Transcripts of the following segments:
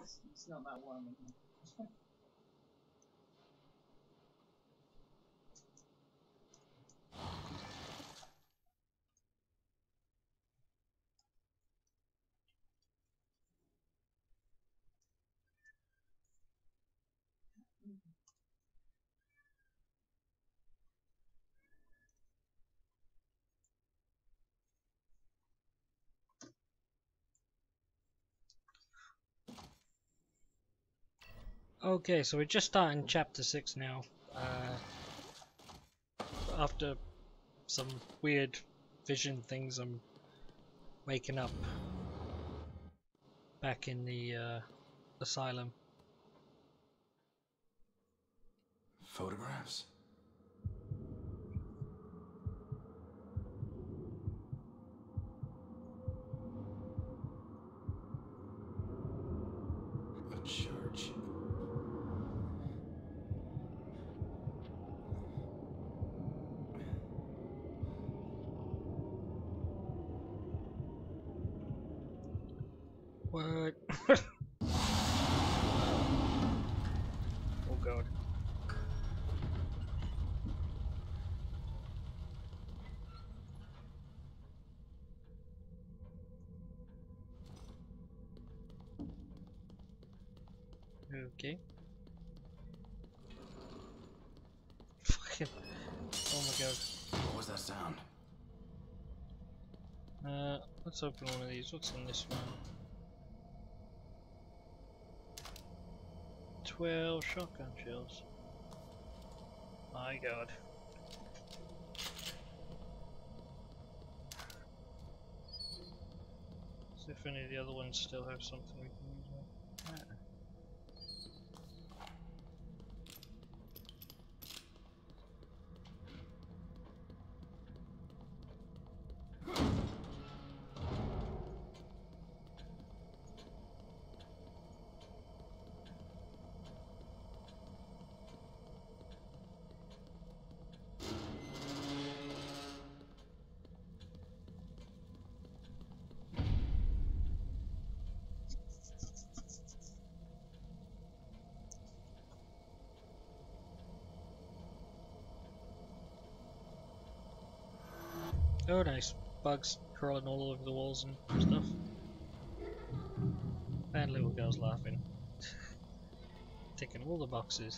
It's not that warm in here. Okay, so we're just starting chapter 6 now. After some weird vision things, I'm waking up back in the asylum. Photographs? A church. What? Oh god. Okay. Fucking. Oh my god. What was that sound? Let's open one of these. What's in this one? 12 shotgun shells. My god. See if any of the other ones still have something we can use. Oh nice, bugs crawling all over the walls and stuff. And little girls laughing. Ticking all the boxes.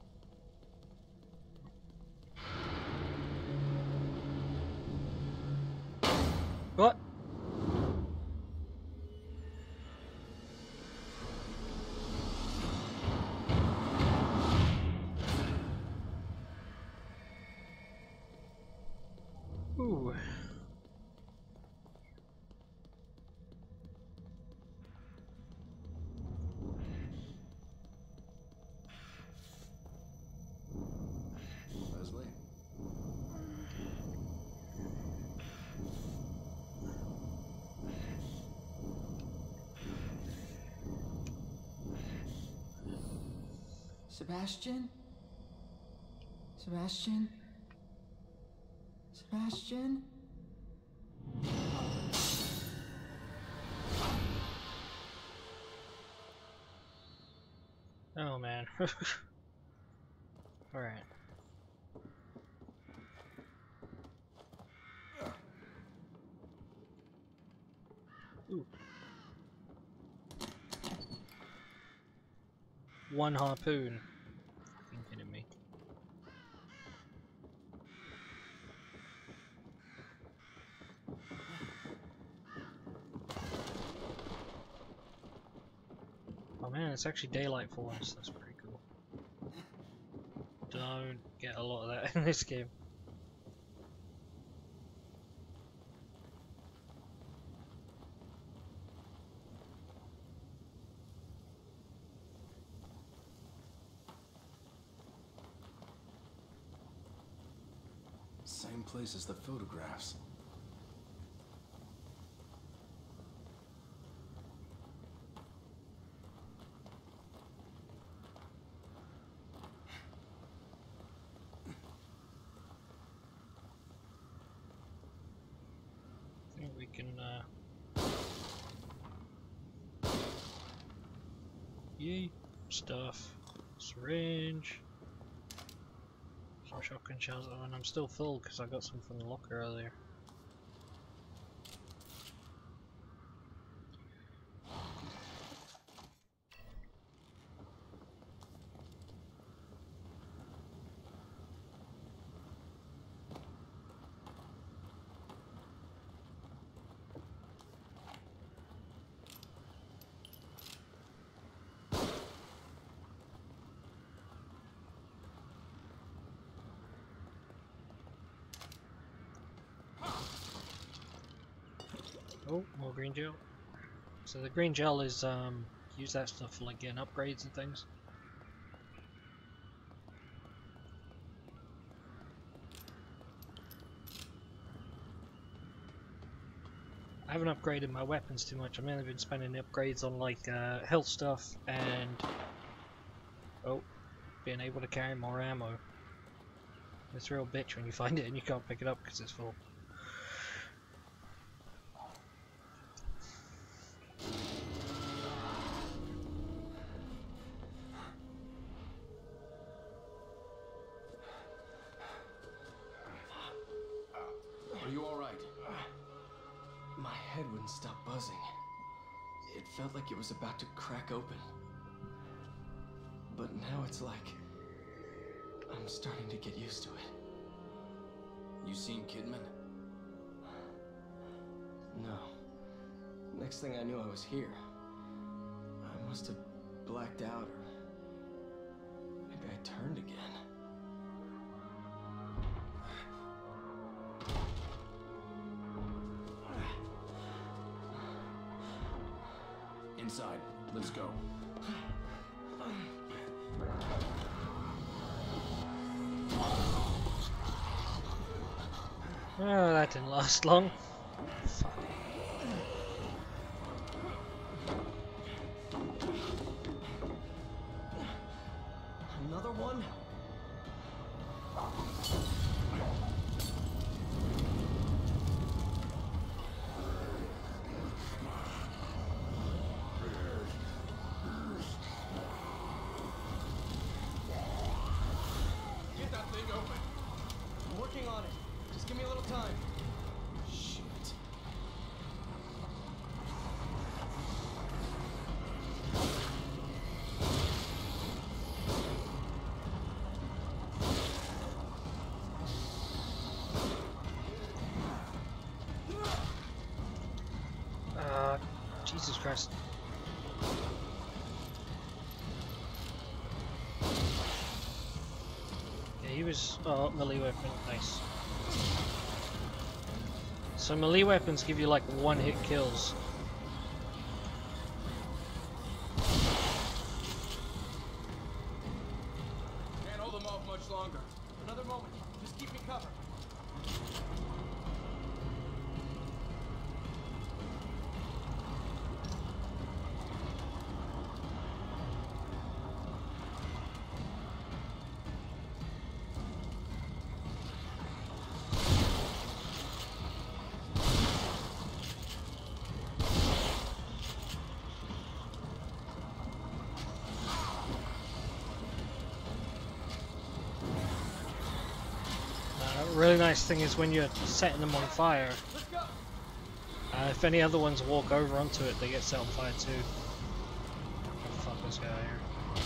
What? Ooh. Leslie? Sebastian? Sebastian? Sebastian? Oh man. Alright. Ooh. One harpoon. Fucking kidding me. Oh man, it's actually daylight for once. That's pretty cool. Don't get a lot of that in this game. Same place as the photographs. I think we can Yay. Stuff. Syringe. Some shotgun shells. Oh, and I'm still full because I got some from the locker earlier. Oh, more green gel. So the green gel is use that stuff for like getting upgrades and things. I haven't upgraded my weapons too much. I've mainly been spending the upgrades on like health stuff and being able to carry more ammo. It's a real bitch when you find it and you can't pick it up because it's full. Are you alright? My head wouldn't stop buzzing. It felt like it was about to crack open. But now it's like I'm starting to get used to it. You seen Kidman? No. Next thing I knew, I was here. I must have blacked out, or maybe I turned again. Inside. Let's go. Oh, that didn't last long. Another one? Get that thing open. I'm working on it. Just give me a little time. Shit. Jesus Christ. Yeah, he was melee weapon, nice. So melee weapons give you like one-hit kills. Can't hold them off much longer. Another moment. Just keep me covered. Really nice thing is when you're setting them on fire, if any other ones walk over onto it, they get set on fire too. Oh, fuck this guy here.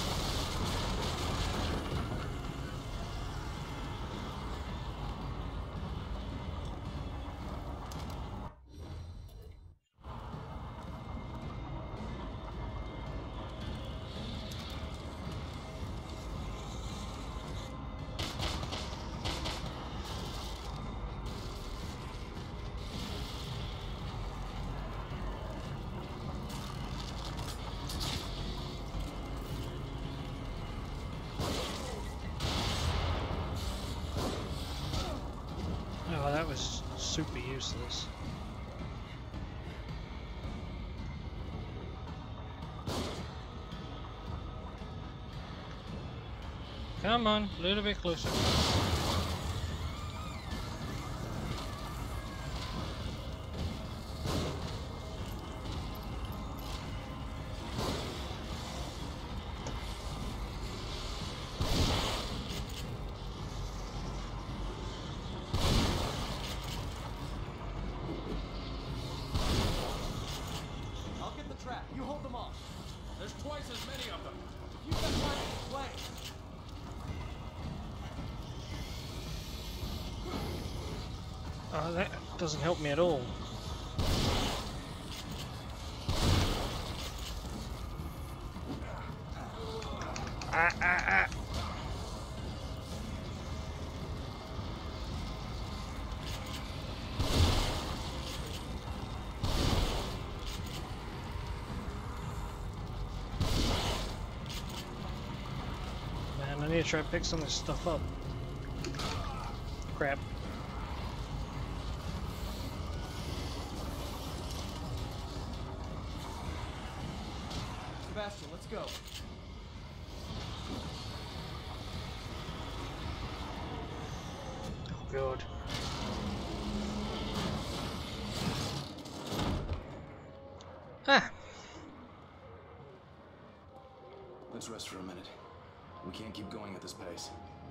Oh, that was super useless. Come on, a little bit closer. twice as many of them. You got one play. Oh, that doesn't help me at all. Ah. Man, I need to try to pick some of this stuff up. Crap. Sebastian, let's go. Oh god. Ah! Let's rest for a minute. We can't keep going at this pace.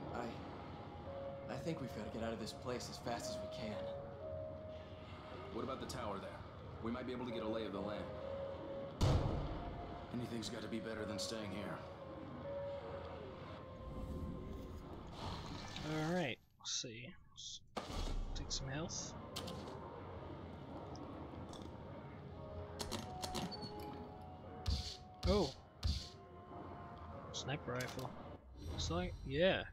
I think we've got to get out of this place as fast as we can. What about the tower there? We might be able to get a lay of the land. Anything's got to be better than staying here. Alright, let's see. Let's take some health. Oh! Sniper rifle. Looks like, yeah.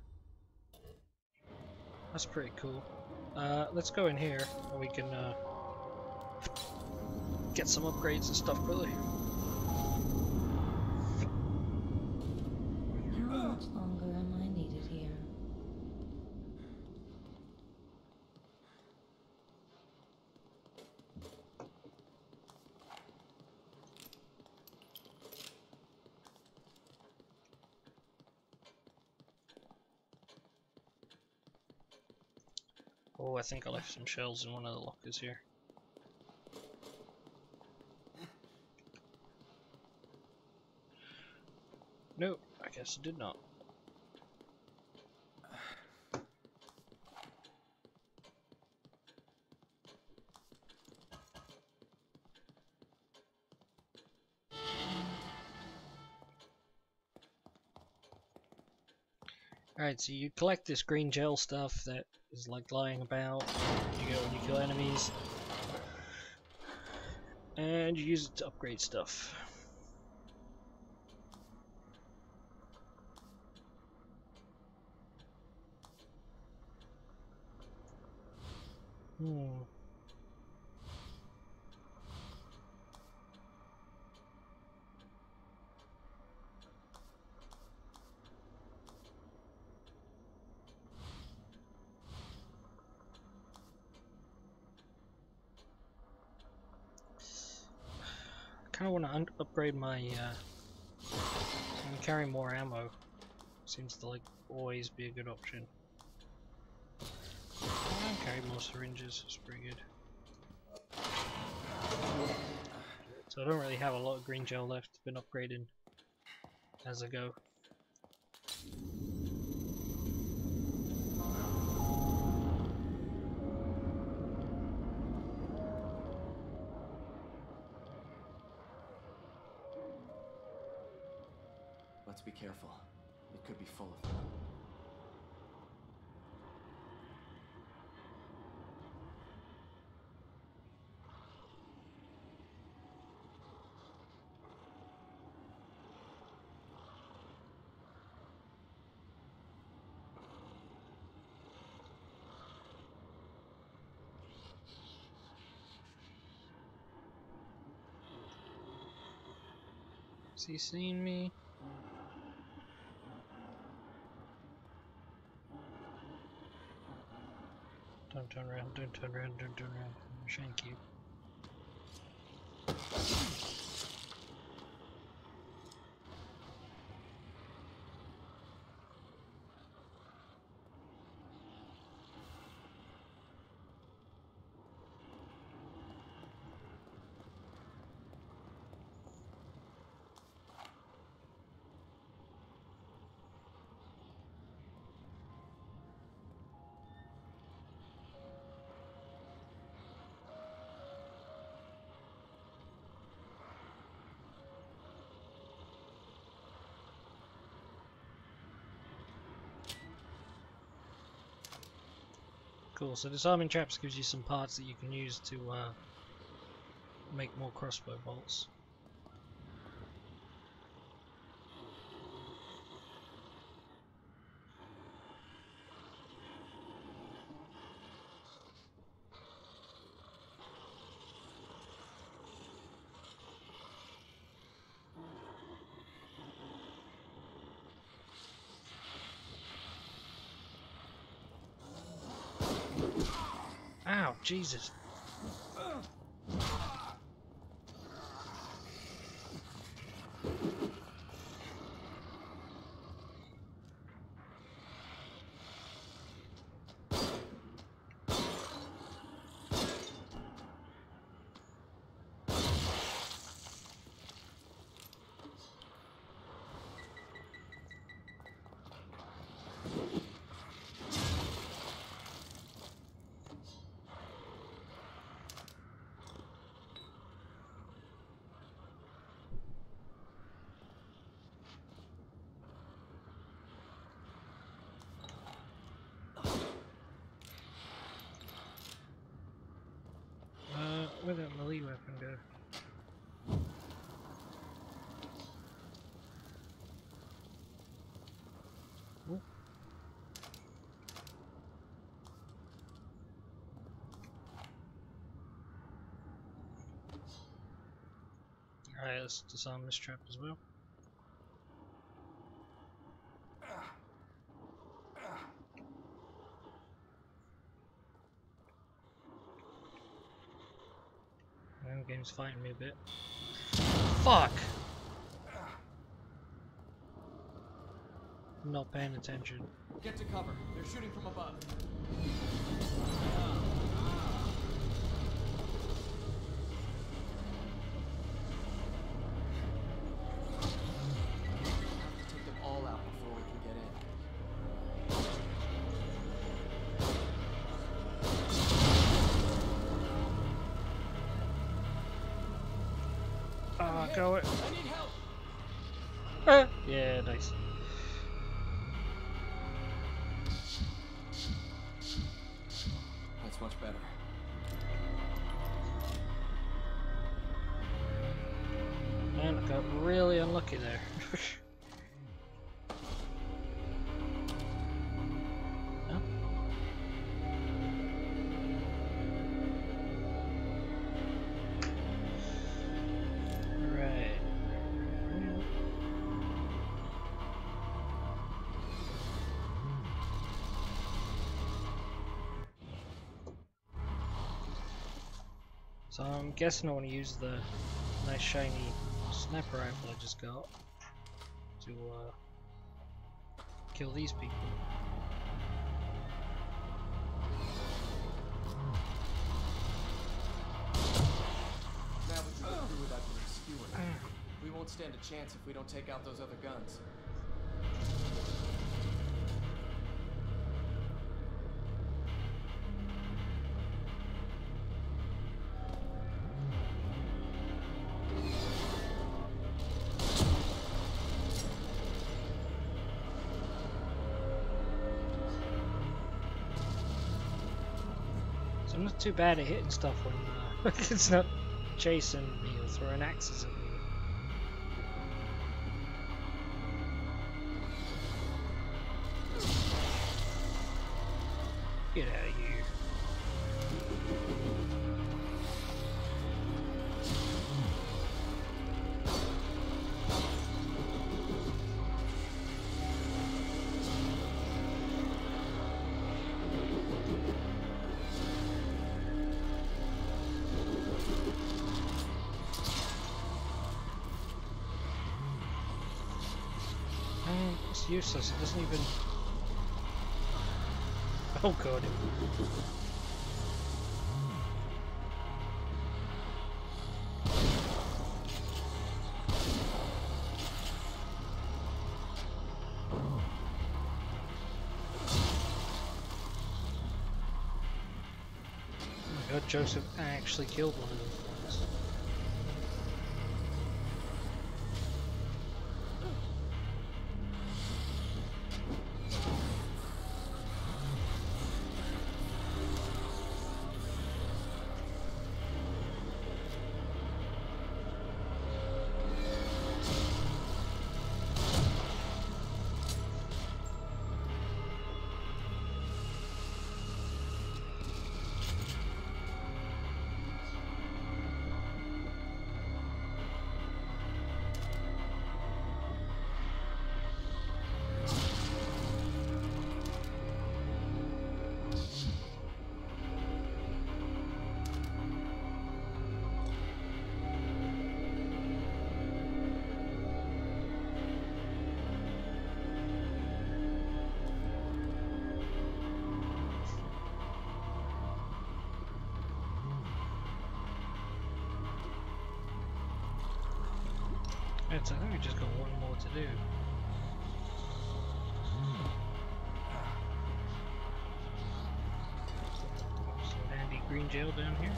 That's pretty cool. Let's go in here and we can get some upgrades and stuff quickly. How much longer am I needed here? Oh, I think I left some shells in one of the lockers here. No, I guess I did not. Alright, so you collect this green gel stuff that is like lying about. You get when you kill enemies. And you use it to upgrade stuff. I kind of want to upgrade my and carry more ammo. Seems to like always be a good option. I carry more syringes, it's pretty good. So I don't really have a lot of green gel left, been upgrading as I go. Let's be careful. It could be full of them. Has he seen me? Don't turn around, don't turn around, don't turn around. Shank you. Cool, so disarming traps gives you some parts that you can use to make more crossbow bolts. Ow, Jesus. Where'd that melee weapon go? Ooh. Alright, let's disarm this trap as well. The game's fighting me a bit. Fuck! I'm not paying attention. Get to cover. They're shooting from above. Take them all out before we can get in. Go it. I need help. Yeah, nice. That's much better. Man, I got really unlucky there. Huh? Right. So I'm guessing I want to use the nice shiny sniper rifle I just got to kill these people. Now we can go through without getting skewered. We won't stand a chance if we don't take out those other guns. So I'm not too bad at hitting stuff when it's not chasing me or throwing axes at me. Get out of here. It's useless, it doesn't even... Oh god. Oh my god, Joseph actually killed one of them. It's, I think we just got one more to do. Some handy green gel down here.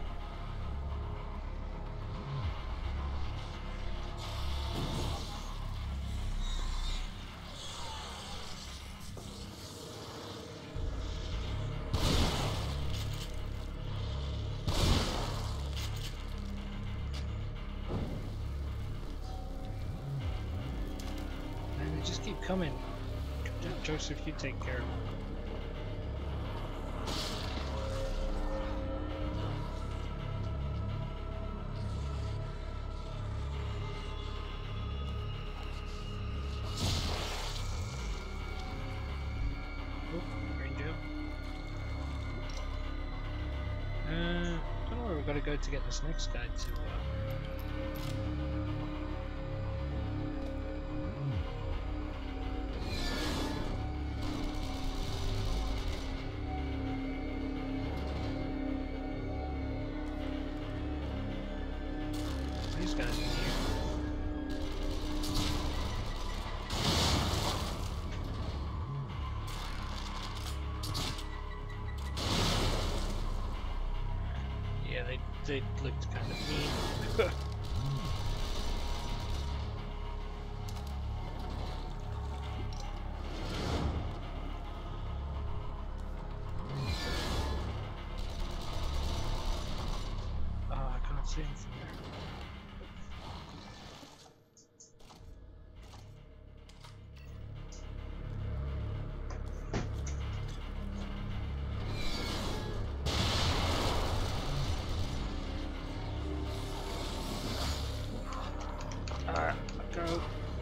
Just keep coming. Joseph, you take care of them. Oh, green gel. Don't know where we've got to go to get this next guy to. These guys in here. Yeah, they looked kind of mean. Oh, I can't see anything there. Go.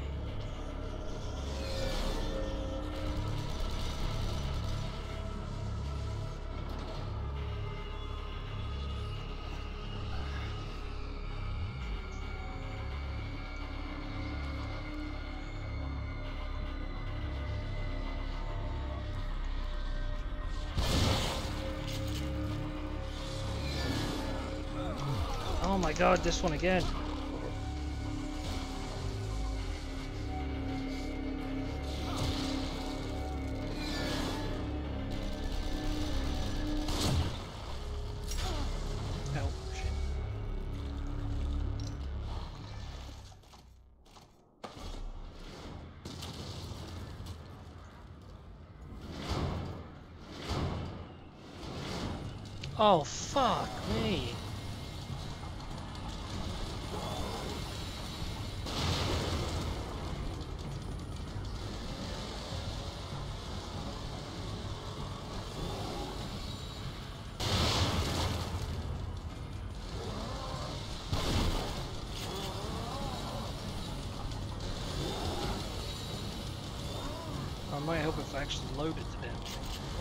Oh my god, this one again. Oh, fuck me. I might help if I actually loaded the damn thing.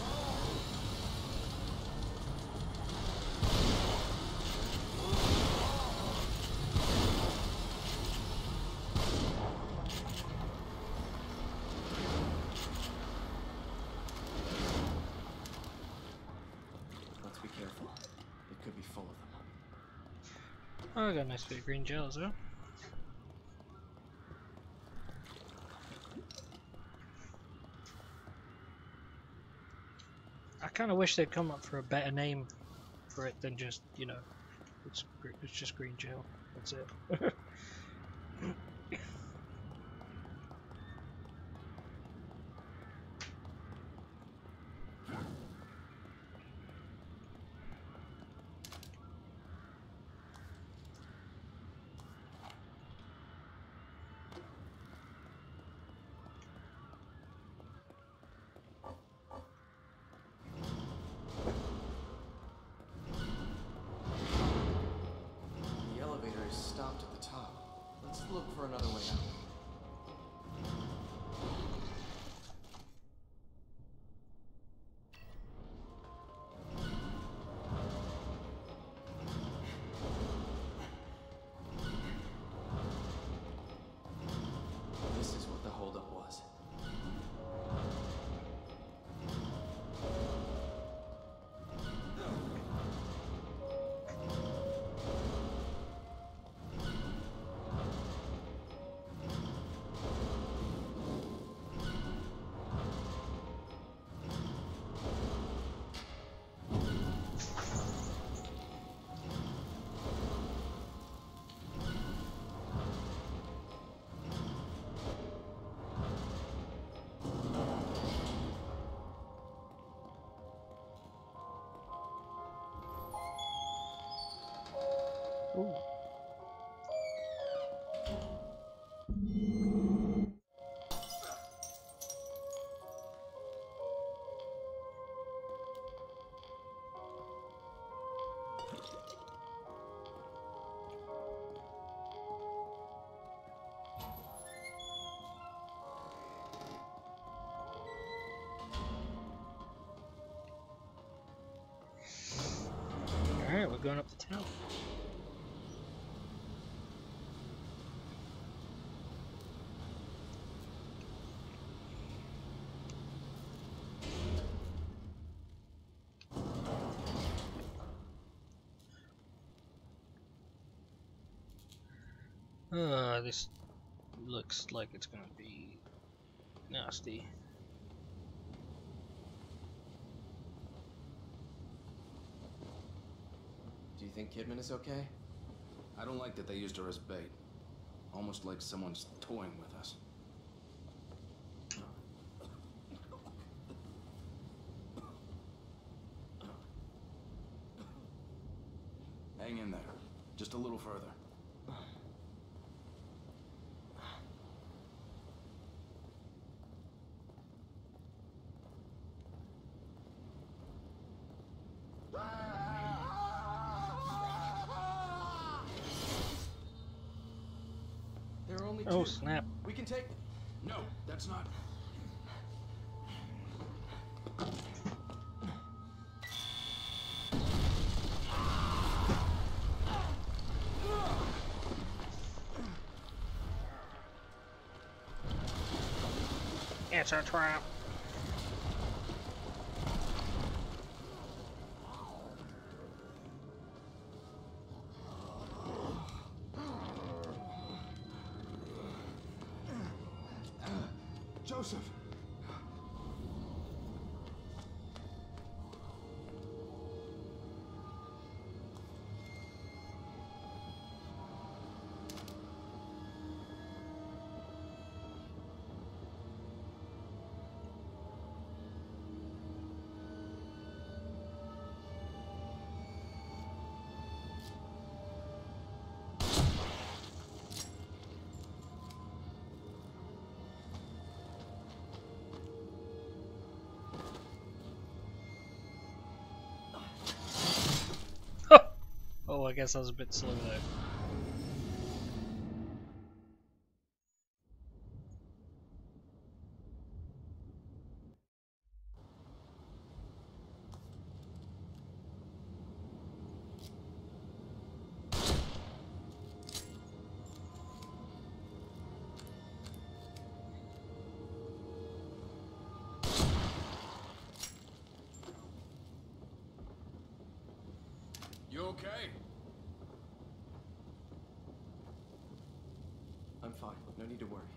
Let's be careful. It could be full of them. Oh, I got a nice bit of green gel as well. I kind of wish they'd come up for a better name for it than just, you know, it's just green gel. That's it. The elevator is stopped at the top. Let's look for another way out. This is what the holdup was. going up the tower. This looks like it's gonna be nasty. Do you think Kidman is okay? I don't like that they used her as bait. Almost like someone's toying with us. Hang in there. Just a little further. There are only Oh two. snap. We can take... No, that's not... It's a trap. Joseph! Oh, I guess I was a bit slow there. You okay? I'm fine. No need to worry.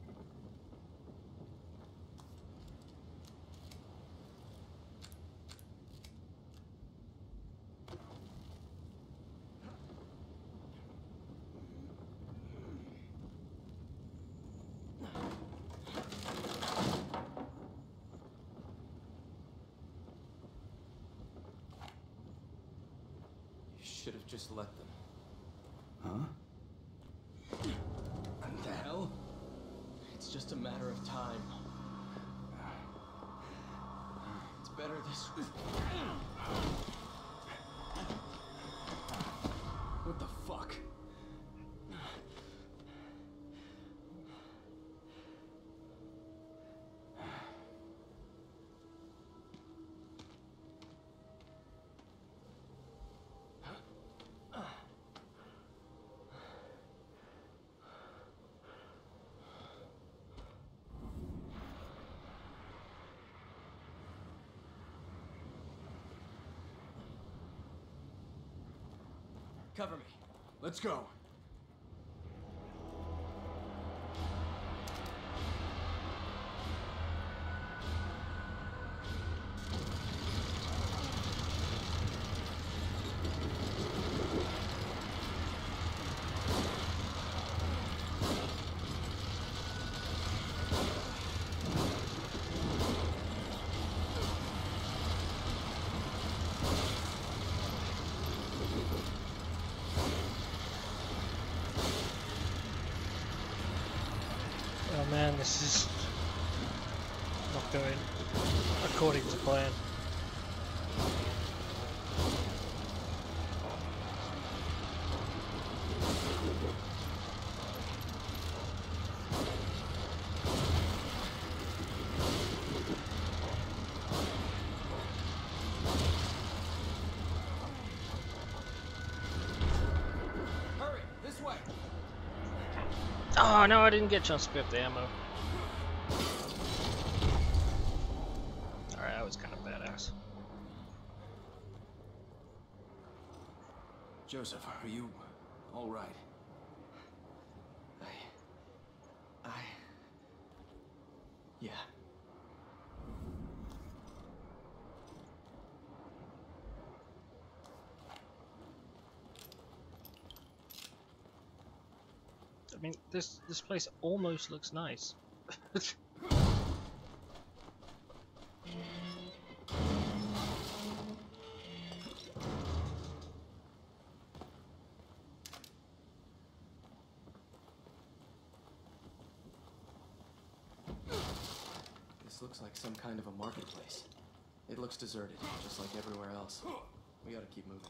You should have just let them. Huh? What the hell? It's just a matter of time. It's better this way. What the fuck? Cover me. Let's go. Oh man, this is not going according to plan. Oh no, I didn't get a chance to pick up the ammo. Alright, that was kind of badass. Joseph, are you all right? Yeah. I mean, this place almost looks nice. This looks like some kind of a marketplace. It looks deserted, just like everywhere else. We gotta keep moving.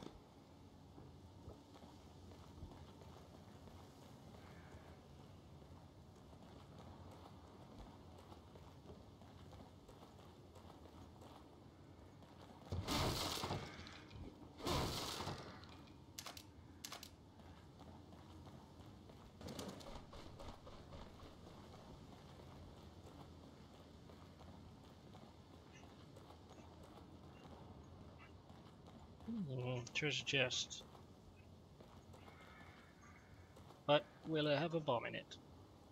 Treasure chest. But will it have a bomb in it?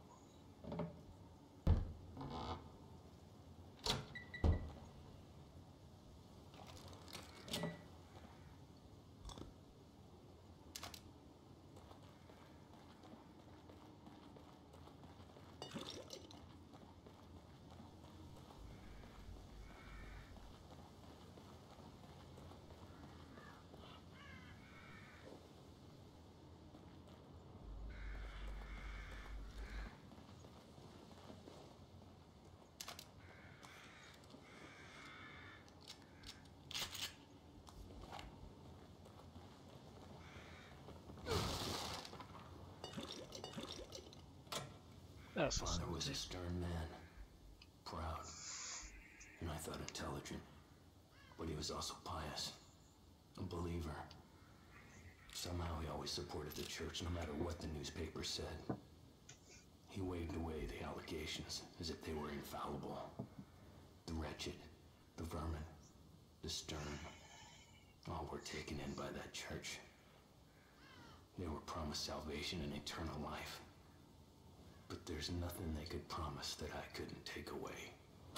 That's the Father was a stern man, proud, and I thought intelligent, but he was also pious, a believer. Somehow he always supported the church no matter what the newspaper said. He waved away the allegations as if they were infallible. The wretched, the vermin, the stern, all were taken in by that church. They were promised salvation and eternal life. But there's nothing they could promise that I couldn't take away.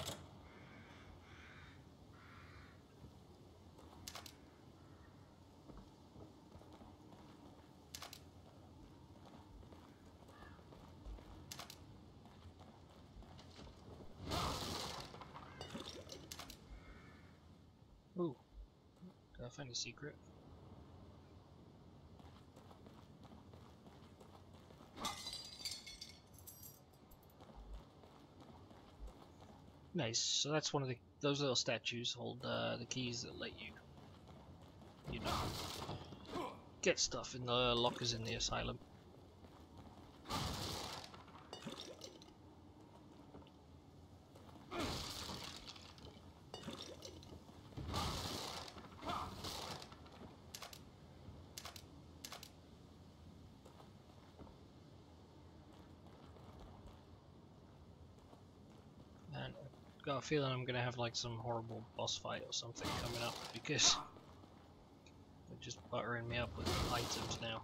Ooh. Did I find a secret? Nice. So that's one of those little statues hold the keys that let you, you know, get stuff in the lockers in the asylum. And I've got a feeling I'm gonna have like some horrible boss fight or something coming up because they're just buttering me up with items now.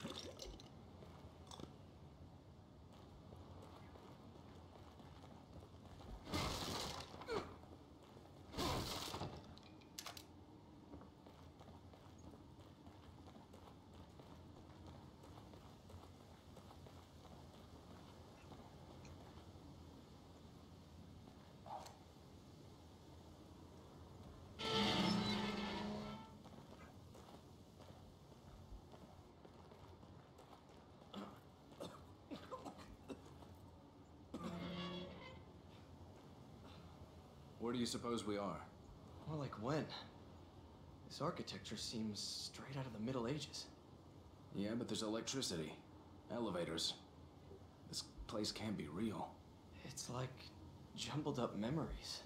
Where do you suppose we are? More like when? This architecture seems straight out of the Middle Ages. Yeah, but there's electricity. Elevators. This place can't be real. It's like jumbled up memories.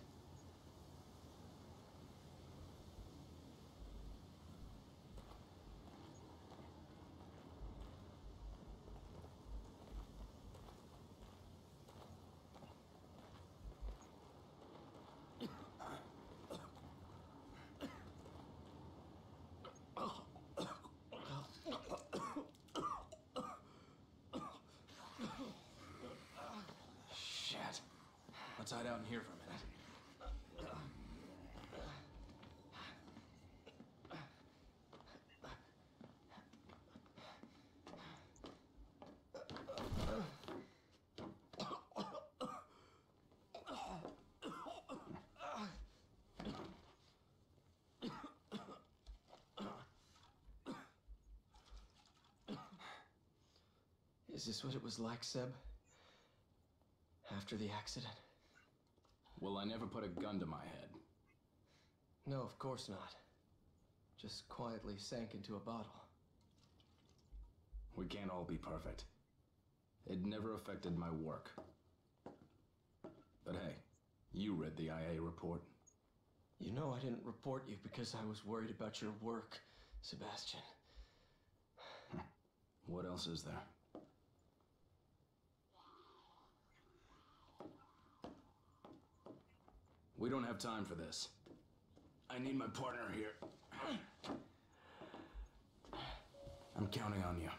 hide out in here for a minute. Is this what it was like, Seb? After the accident? Well, I never put a gun to my head. No, of course not. Just quietly sank into a bottle. We can't all be perfect. It never affected my work. But hey, you read the IA report. You know I didn't report you because I was worried about your work, Sebastian. What else is there? We don't have time for this. I need my partner here. I'm counting on you.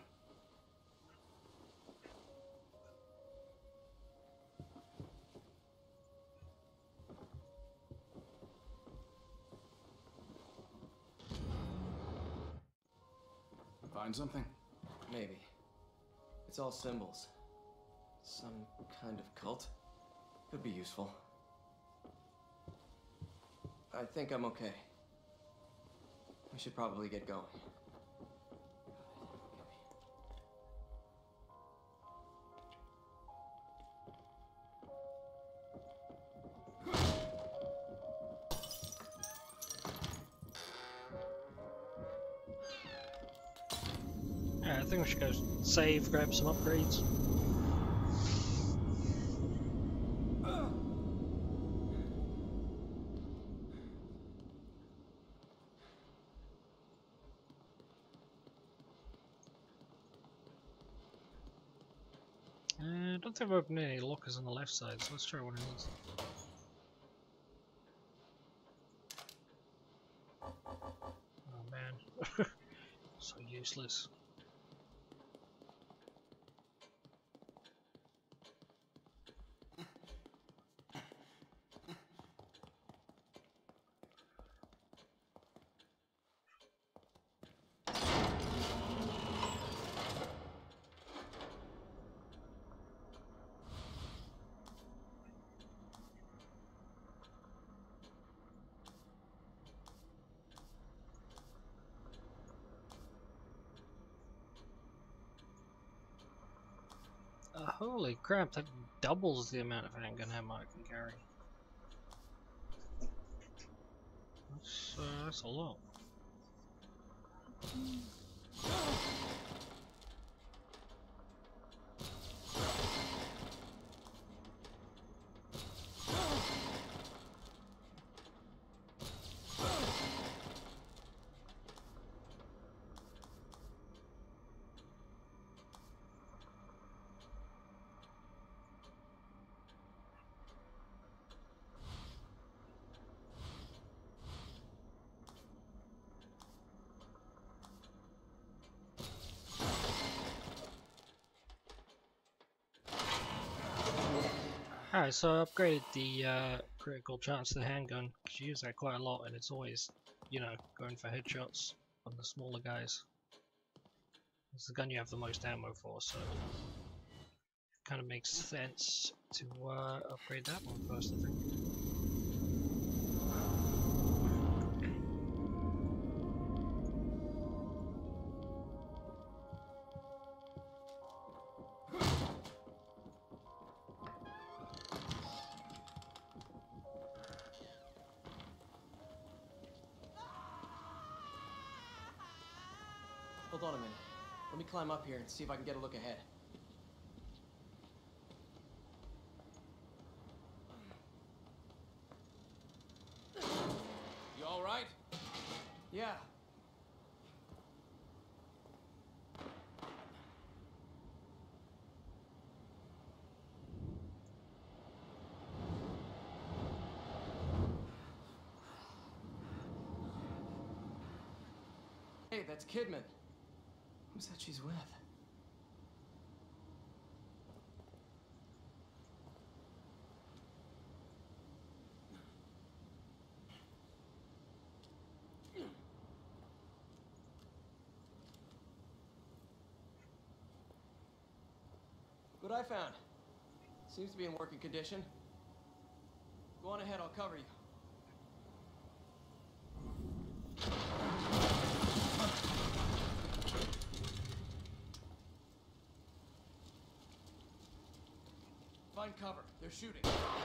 Find something? Maybe. It's all symbols. Some kind of cult. Could be useful. I think I'm okay. We should probably get going. Yeah, I think we should go save, grab some upgrades. I don't think I've opened any lockers on the left side, so let's try one of these. Oh man, so useless. Holy crap, that doubles the amount of handgun ammo I can carry. That's a lot. Alright, so I upgraded the critical chance of the handgun, because you use that quite a lot and it's always, you know, going for headshots on the smaller guys. It's the gun you have the most ammo for, so it kind of makes sense to upgrade that one first, I think. Hold on a minute. Let me climb up here and see if I can get a look ahead. You all right? Yeah. Hey, that's Kidman. Who's that she's with? what I found. Seems to be in working condition. Go on ahead, I'll cover you. Find cover. They're shooting.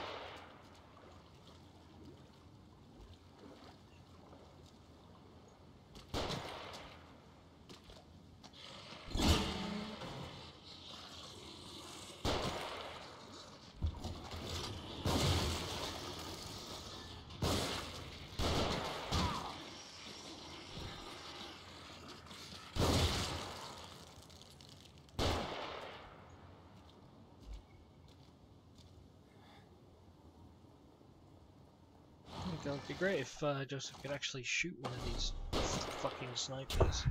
It would be great if Joseph could actually shoot one of these fucking snipers.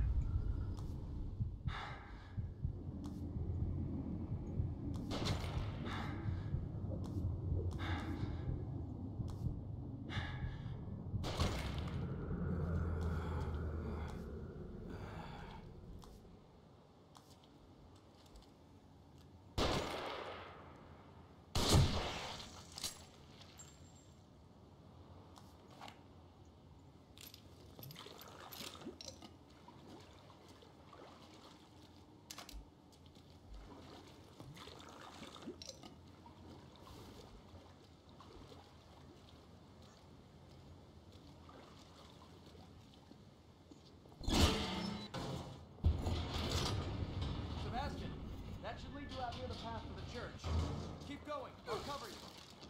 Sebastian, that should lead you out near the path to the church. Keep going, I'll cover you.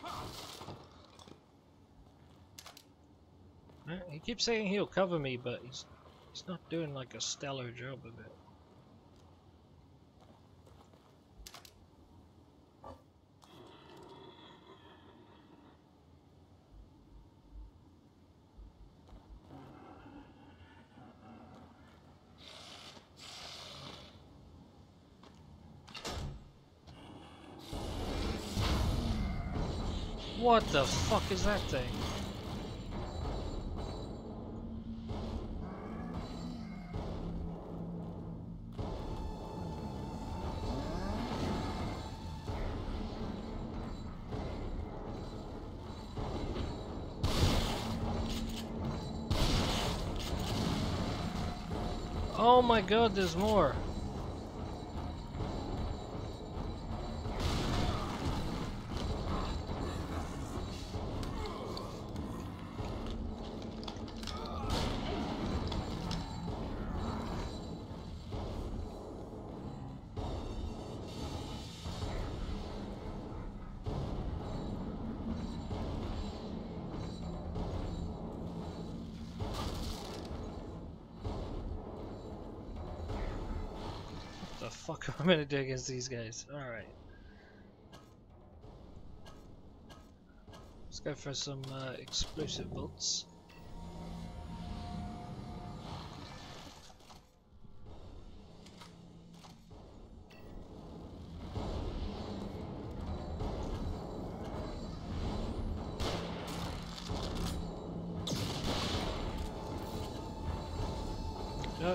He keeps saying he'll cover me, but he's not doing like a stellar job of it. What the fuck is that thing? Oh my god, there's more! What the fuck am I gonna do against these guys? Alright. Let's go for some explosive bolts. Oh.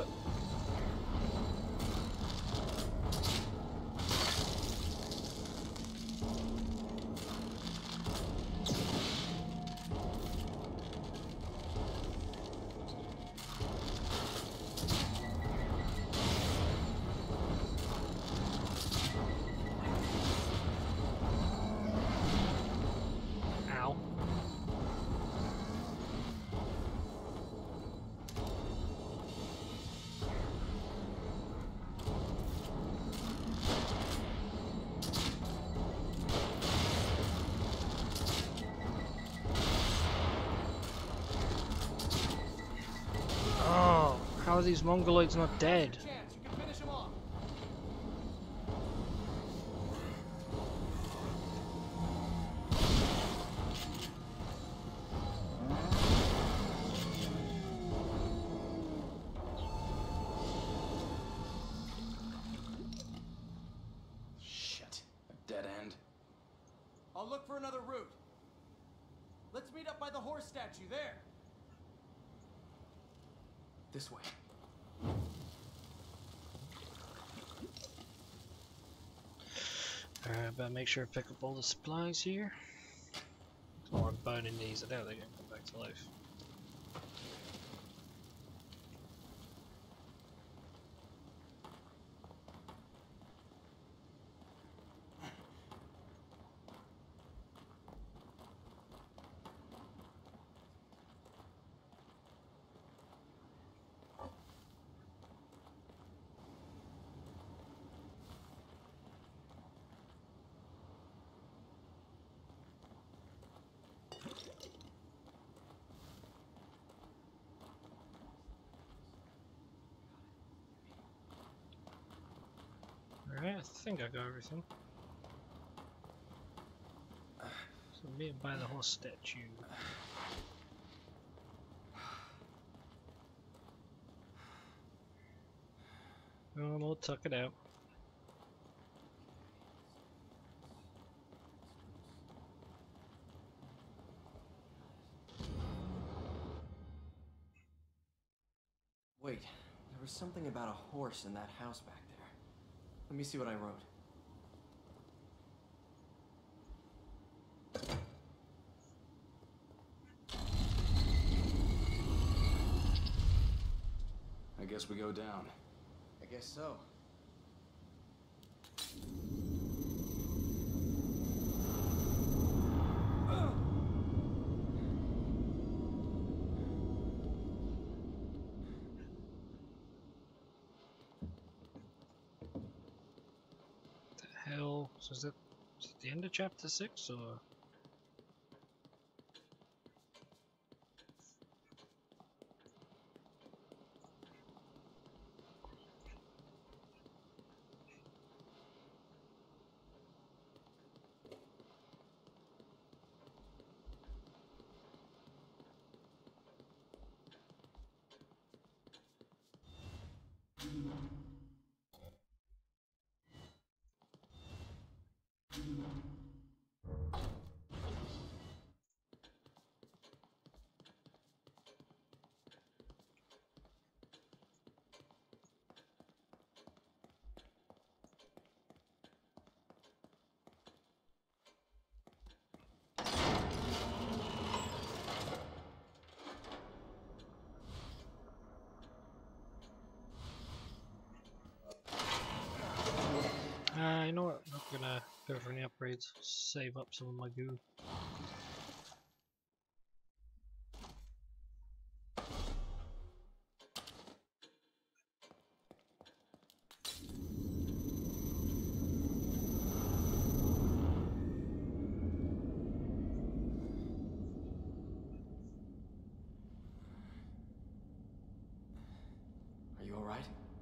Ow. Oh, how are these mongoloids not dead? Chance, you can finish him off. Shit. A dead end. I'll look for another route. Let's meet up by the horse statue there. This way. Better make sure I pick up all the supplies here. Or I'm burning these, I doubt they're gonna come back to life. Alright, I think I got everything. So me and buy the horse statue. Oh, we'll tuck it out. Wait, there was something about a horse in that house back there. Let me see what I wrote. I guess we go down. I guess so. Hell, so is it the end of chapter 6 or? You know what? I'm gonna go for any upgrades, save up some of my goo. Are you alright?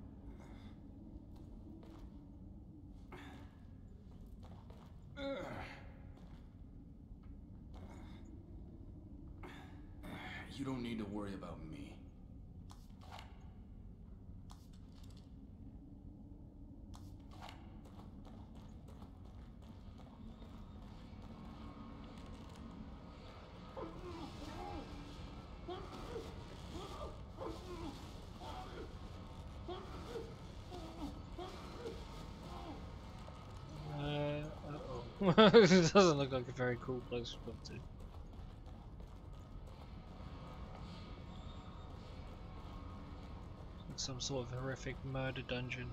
You don't need to worry about me. Uh-oh. This doesn't look like a very cool place to go to. Some sort of horrific murder dungeon.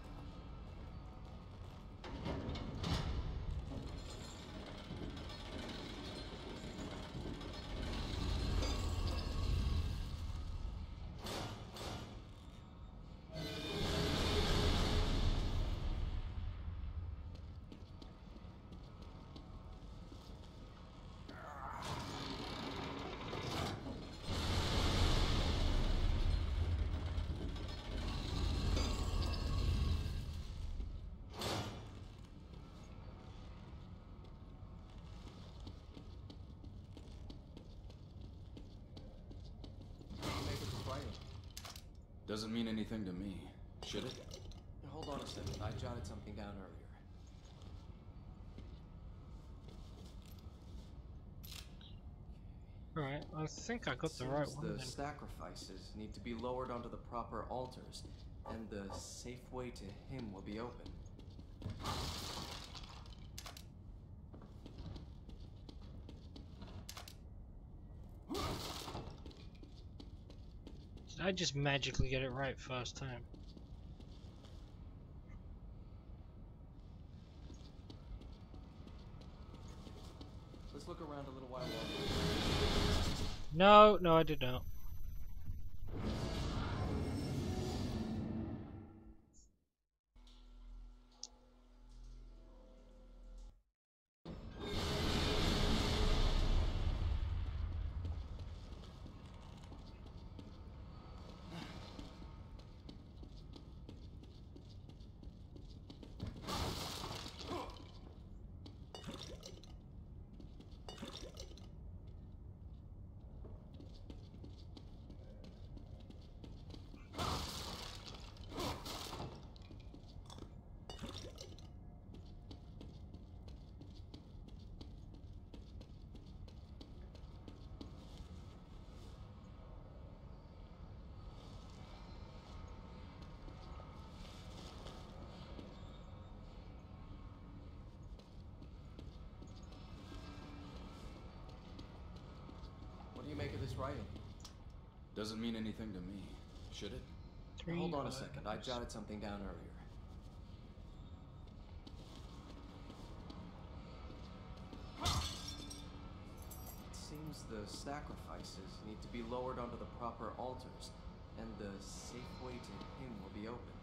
Doesn't mean anything to me, should it? Hold on a second, I jotted something down earlier. Alright, I think I got the right one The then. sacrifices need to be lowered onto the proper altars, and the safe way to him will be open. I just magically get it right first time? Let's look around a little while longer. No, no, I did not. What do you make of this writing? Doesn't mean anything to me. Should it? Three Hold on a items. second. I jotted something down earlier. It seems the sacrifices need to be lowered onto the proper altars, and the safe way to him will be open.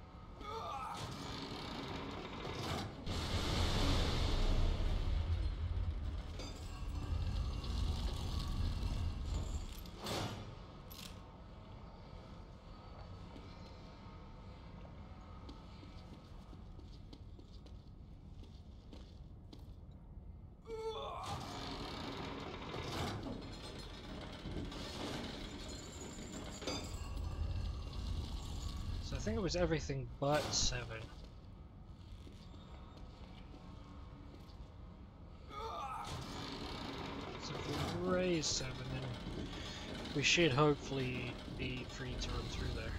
So I think it was everything but 7. So if we raise 7, then we should hopefully be free to run through there.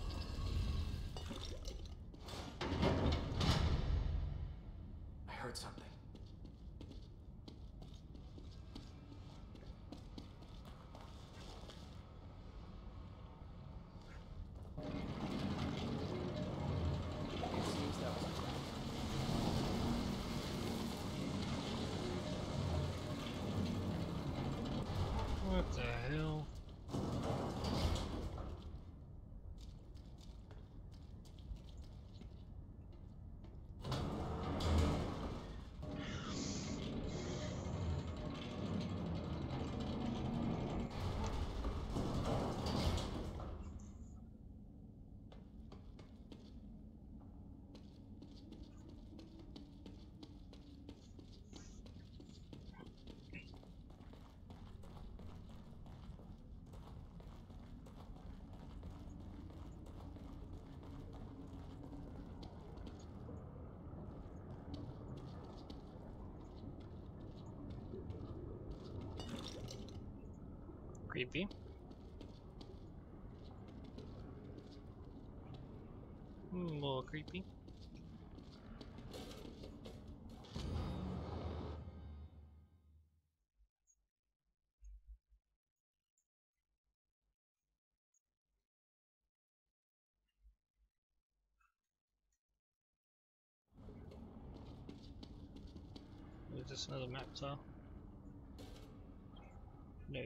I heard something. It seems that was What the hell? Creepy. More creepy. Is this another map tile? No.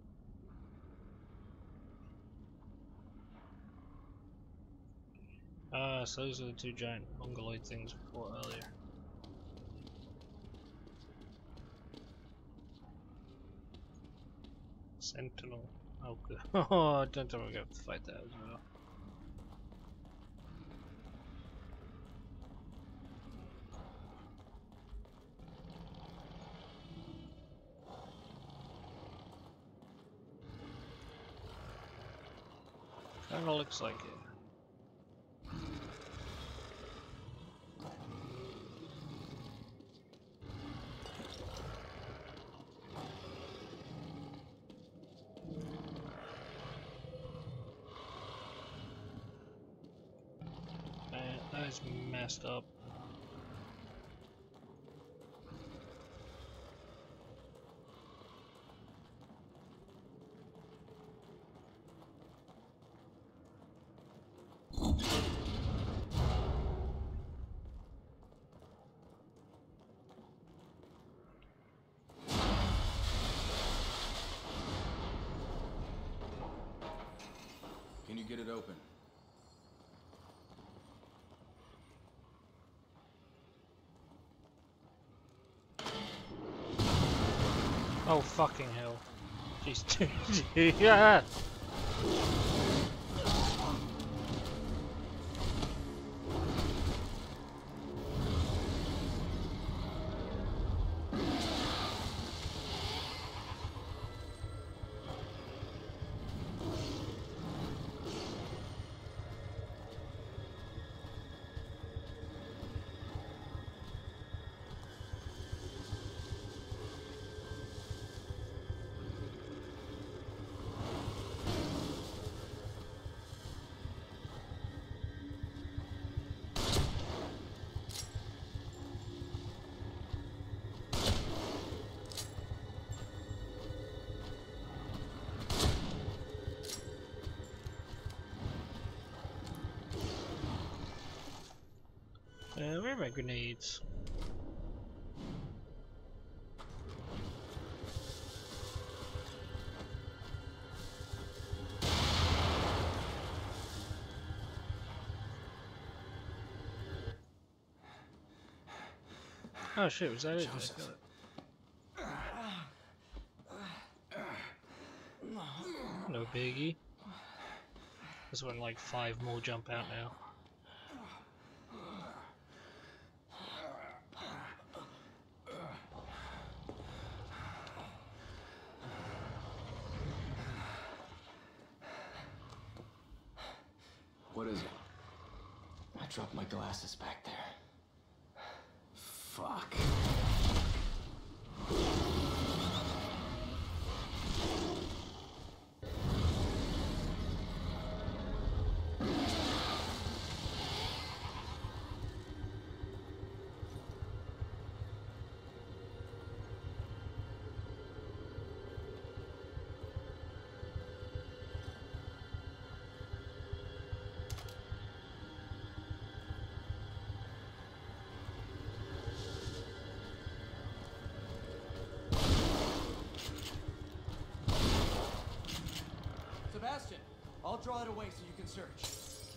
So those are the two giant mongoloid things we fought earlier. Sentinel. Oh good. Oh, I don't think we're going to fight that as well. Kinda looks like it. That is messed up. you get it open. Oh fucking hell. Jeez. Yeah. Where are my grenades? Oh shit, was that it? Joseph. No biggie. There's one like 5 more jump out now. What is it? I dropped my glasses back there. Fuck. Sebastian, I'll draw it away so you can search.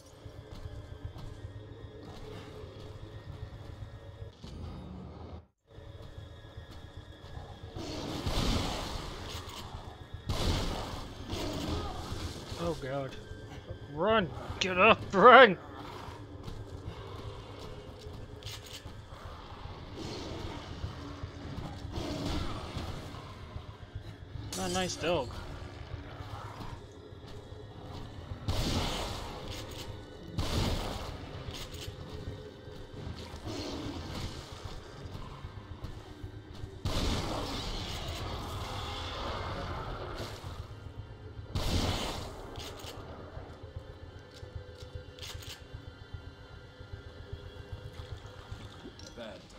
Oh god. Run! Get up! Run! Oh, nice dog. Bad.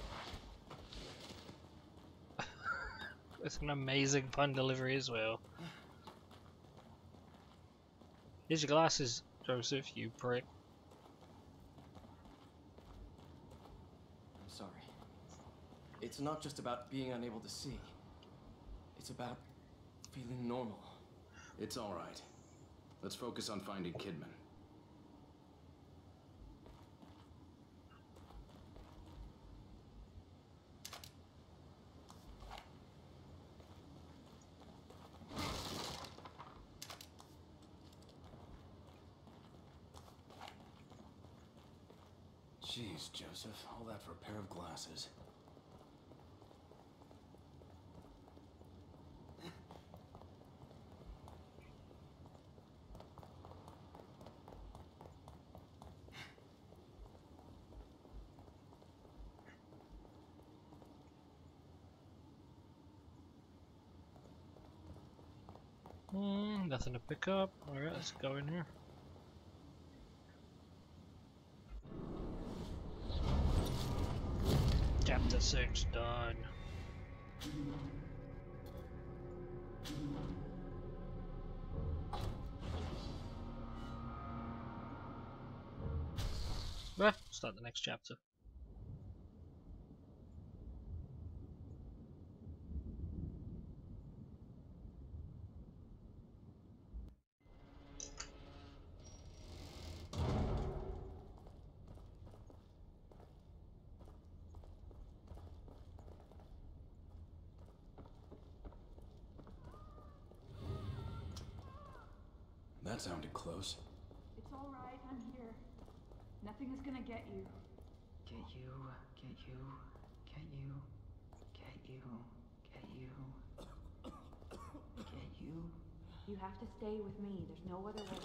It's an amazing pun delivery as well. Here's your glasses, Joseph, you prick. I'm sorry. It's not just about being unable to see. It's about feeling normal. It's all right. Let's focus on finding Kidman. Jeez, Joseph, all that for a pair of glasses. Nothing to pick up. Alright, let's go in here. Chapter 6 done. Well, start the next chapter. That sounded close. It's all right. I'm here. Nothing is gonna get you. Get you, get you, get you, get you, get you, get you. You have to stay with me. There's no other way.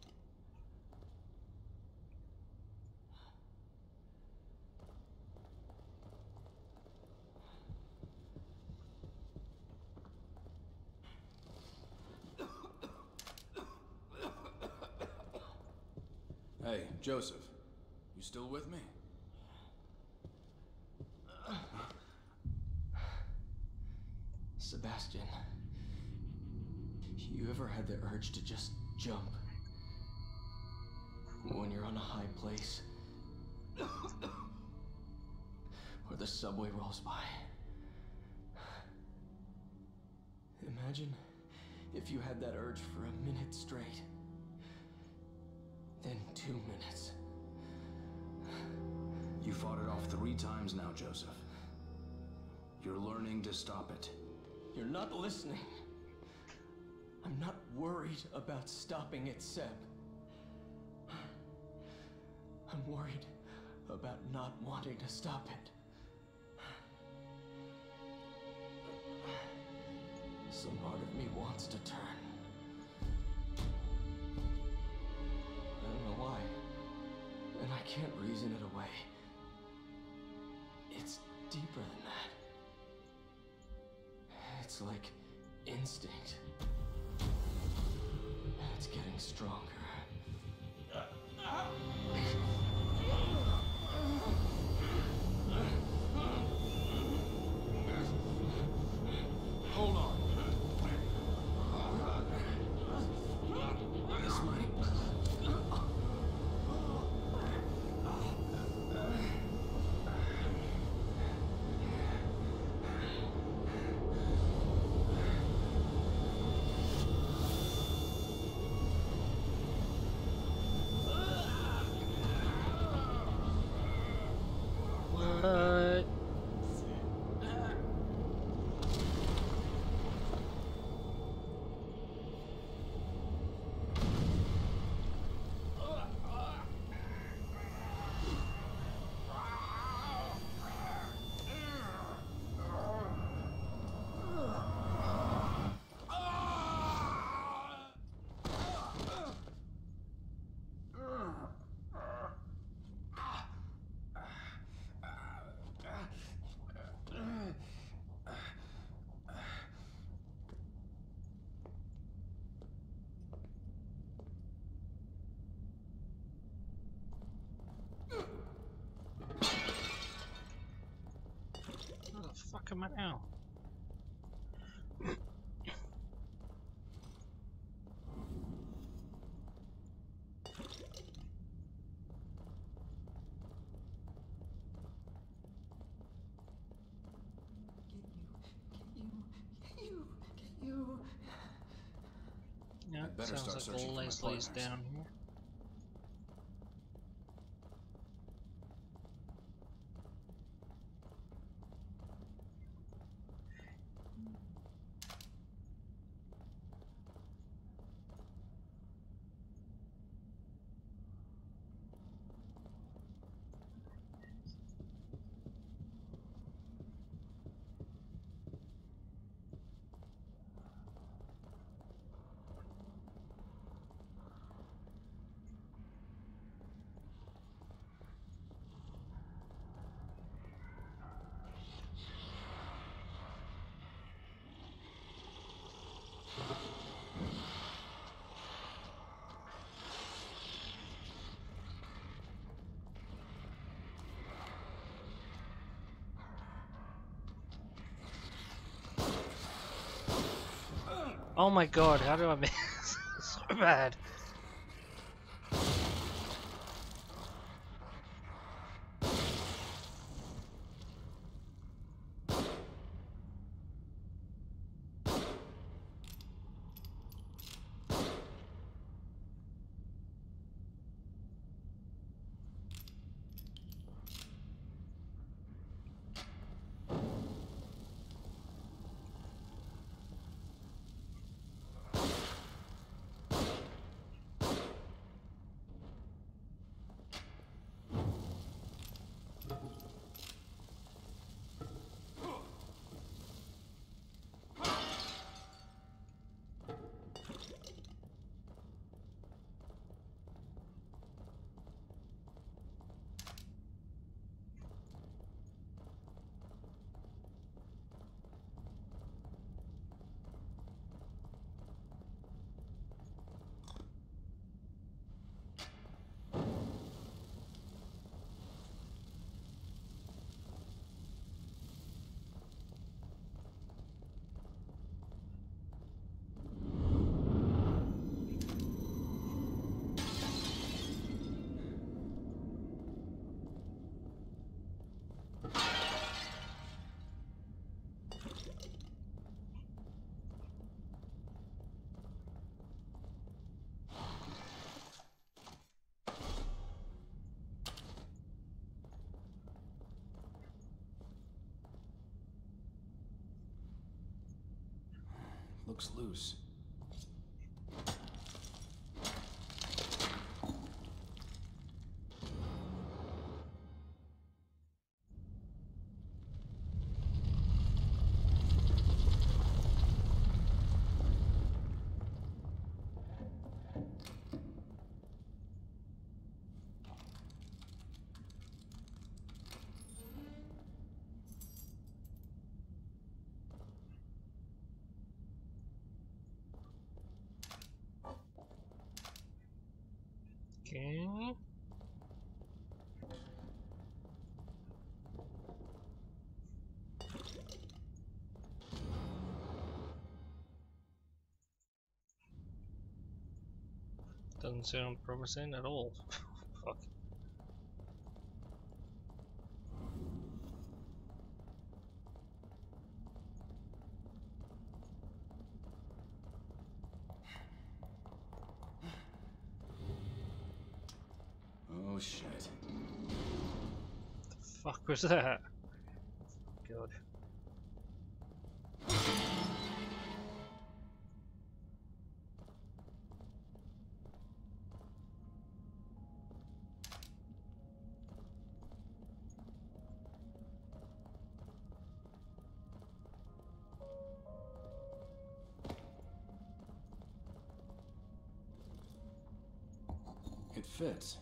Hey, Joseph. You still with me? Sebastian, you ever had the urge to just jump? When you're on a high place? Or the subway rolls by? Imagine if you had that urge for a minute straight. Then 2 minutes. You fought it off 3 times now, Joseph. You're learning to stop it. You're not listening. I'm not worried about stopping it, Seb. I'm worried about not wanting to stop it. Some part of me wants to turn. I don't know why. And I can't reason it away. It's deeper than that. It's like instinct. And it's getting stronger. Hold on. This might... What? Where the fuck am I now? Yeah, I'd better start sounds searching like for my Leslie's partners. down here. Oh my god, how do I miss? So bad. looks loose. Okay. Doesn't sound promising at all. Fuck. Oh shit. The fuck was that? God. It fits.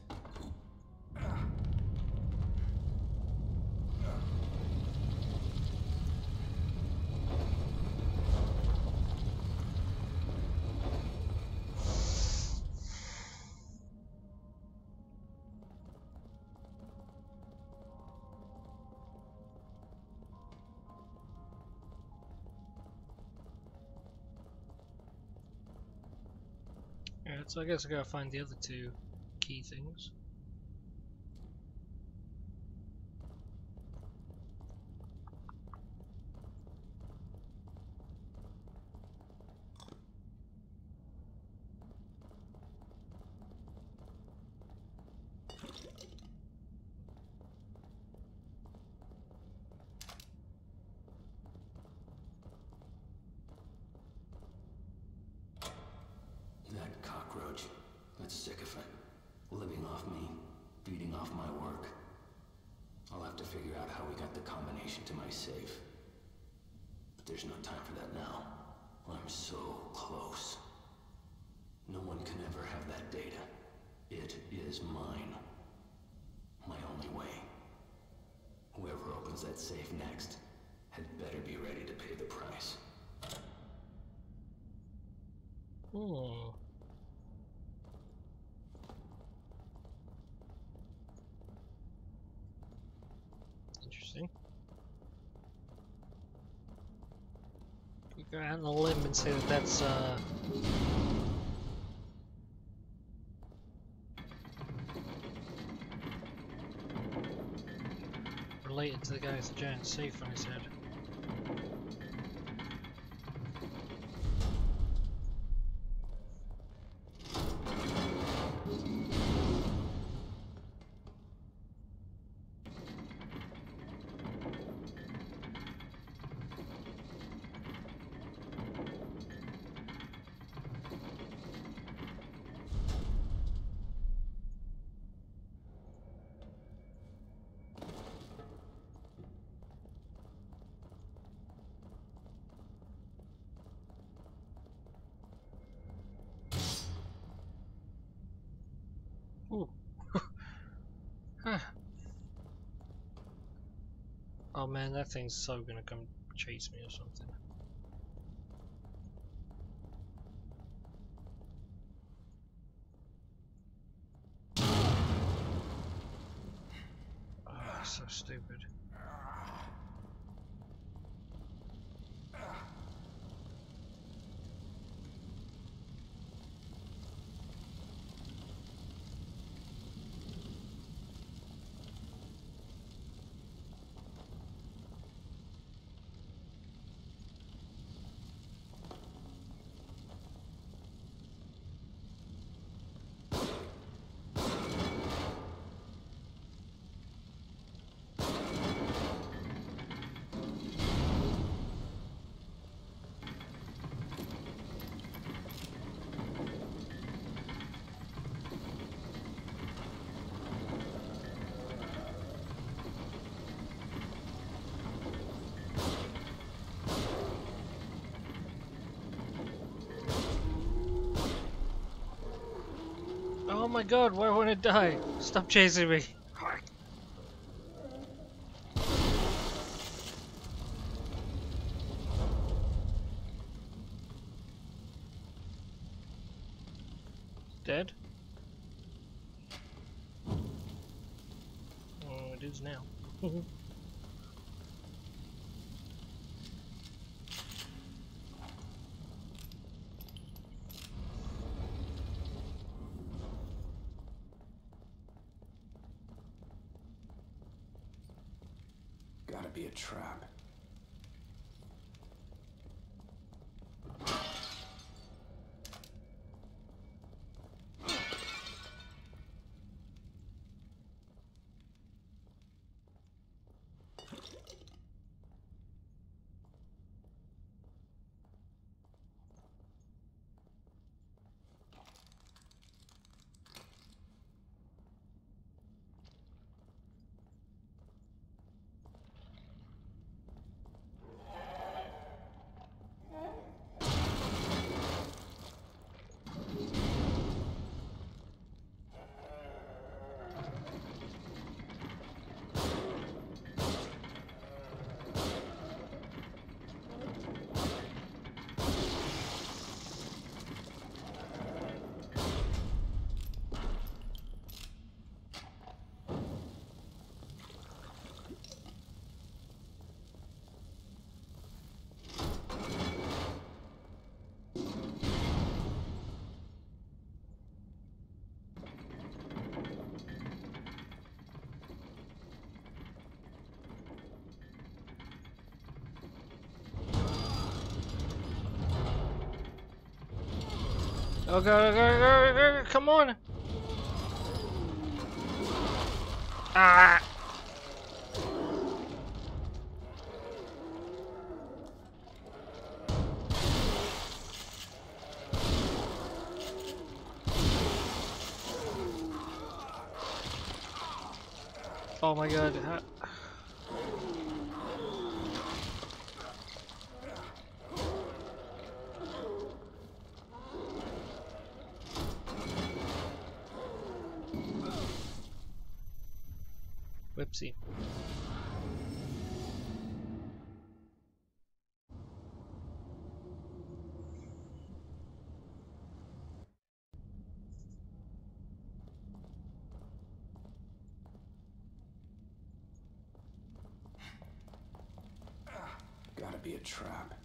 Alright, so I guess I gotta find the other two key things. That cockroach, that sycophant, living off me, feeding off my work. I'll have to figure out how we got the combination to my safe. But there's no time for that now. I'm so close. No one can ever have that data. It is mine. My only way. Whoever opens that safe next had better be ready to pay the price. Oh. Interesting. Could go out on a limb and say that that's related to the guy with the giant safe on his head. Ooh. Huh. Oh man, that thing's so gonna come chase me or something. Oh, so stupid. my god, why won't it die? Stop chasing me. Dead? Oh, it is now. Gotta be a trap. Oh god, oh god, come on! Ah! Oh my god. Whoopsie. Gotta be a trap.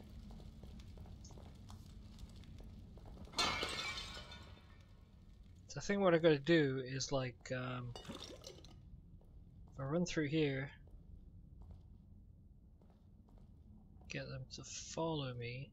So I think what I gotta do is like, if I run through here, get them to follow me.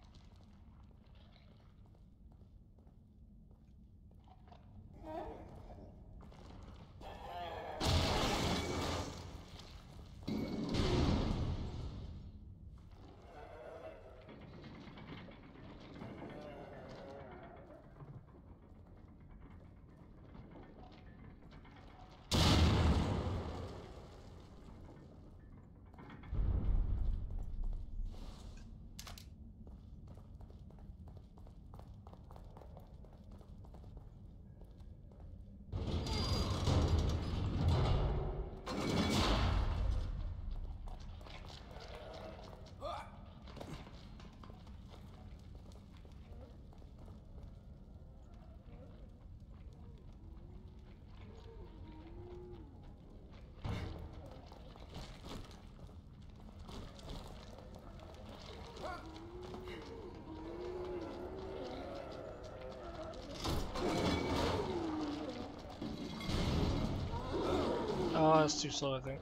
Oh, that's too slow, I think.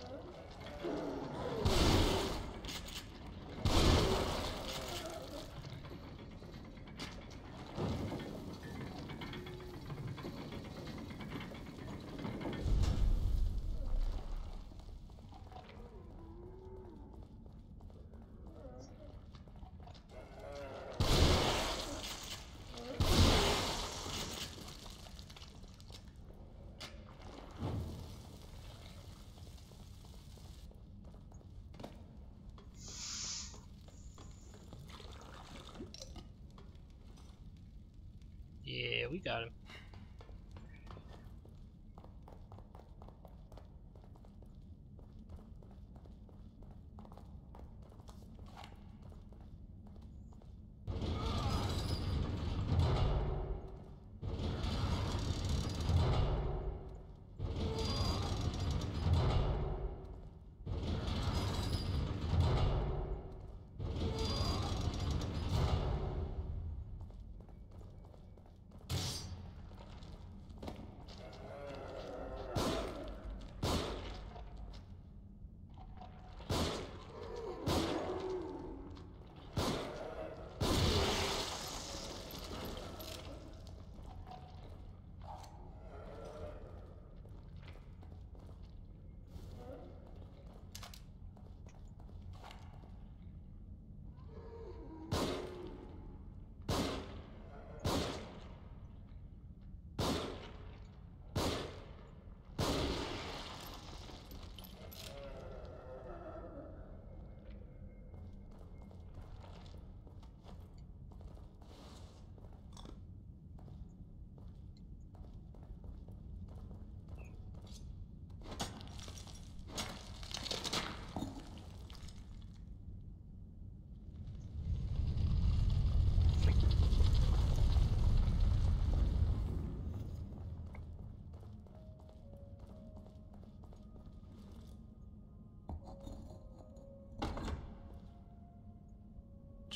Yeah, we got him.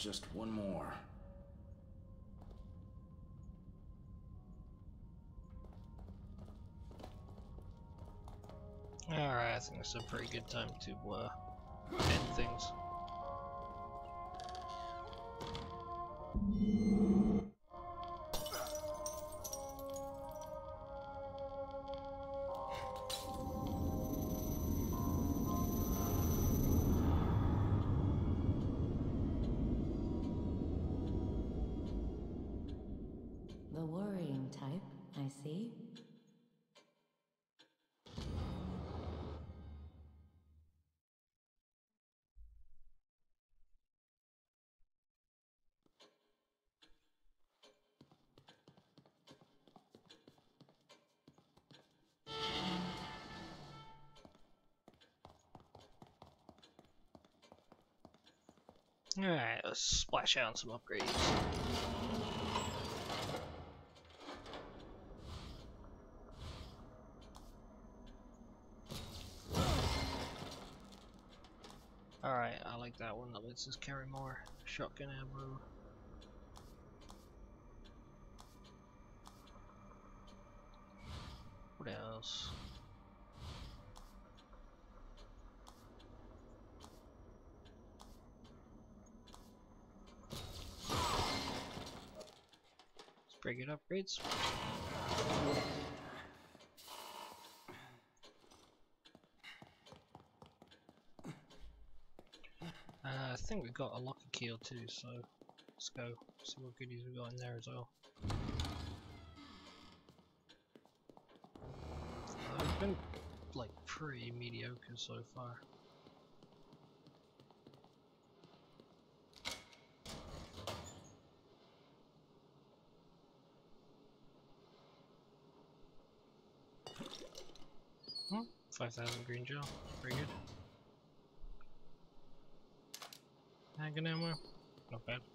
just one more. Alright, I think it's a pretty good time to end things. The worrying type, I see. Alright, let's splash out some upgrades. Alright, I like that one that lets us carry more shotgun ammo. What else? Let's bring it upgrades. I think we got a locker key or two, so let's go see what goodies we got in there as well. It's been like pretty mediocre so far. Hmm, 5,000 green gel, pretty good. Handgun ammo, not bad.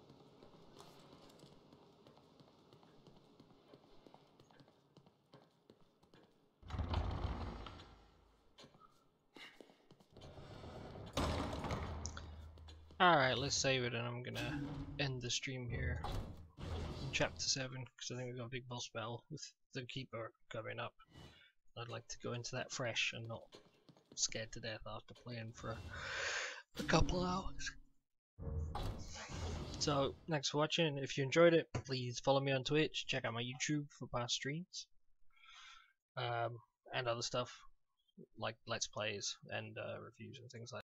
Alright, let's save it and I'm gonna end the stream here in chapter 7 because I think we've got a big boss battle with the Keeper coming up. I'd like to go into that fresh and not scared to death after playing for a couple hours. So, thanks for watching. If you enjoyed it, please follow me on Twitch, check out my YouTube for past streams, and other stuff like Let's Plays and reviews and things like that.